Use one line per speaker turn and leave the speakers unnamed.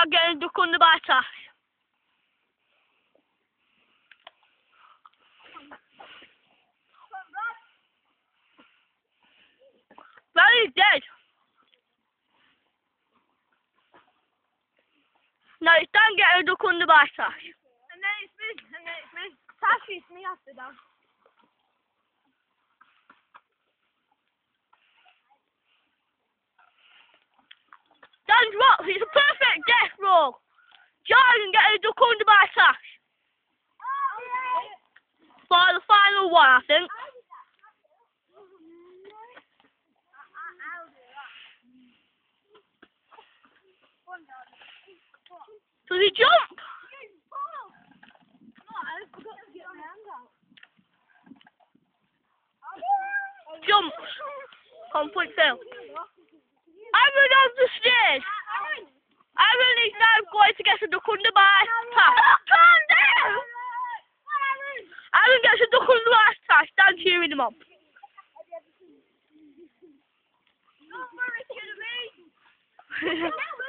about getting a duck under by a tash. Well, he's dead. No, it's Dan getting a duck under by a tash.
And then it's me. Tash is me after that.
Dan's rocks, it's a perfect death roll. Jordan getting a duck under by a tash. For the final one, I think. Does he jump? Jumps. Complete fail. Aaron on the stairs. Aaron is now going to get a duck under by tash. Calm down! Aaron gets a duck under by tash. Dan cheering him on.
Don't worry, it's gonna be.